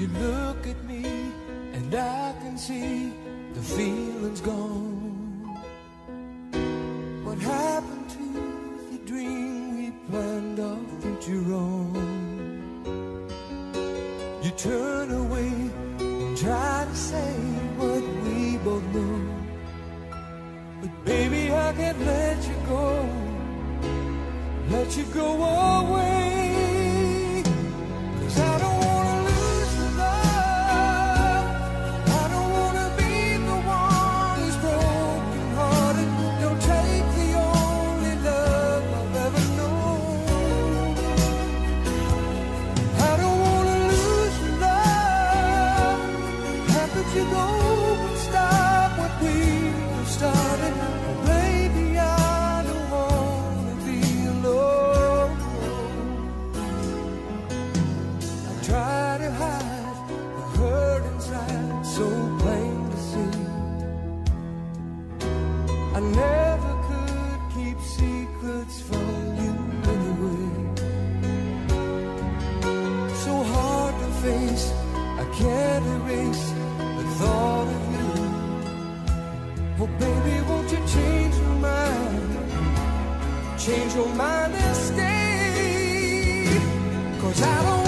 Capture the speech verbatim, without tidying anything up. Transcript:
You look at me and I can see the feeling's gone. What happened to the dream we planned our future on? You turn away and try to say what we both know, but baby, I can't let you go, let you go away. 'Cause I don't wanna lose your love, I don't wanna be the one who's broken hearted. Don't take the only love I've ever known. I don't wanna lose your love. How could you go and stop what we started? Oh, baby, I don't wanna be alone. I try to hide the hurt inside, so plain to see. I never could keep secrets from you anyway. So hard to face, I can't erase the thought of you. Oh baby, won't you change your mind? Change your mind and stay. 'Cause I don't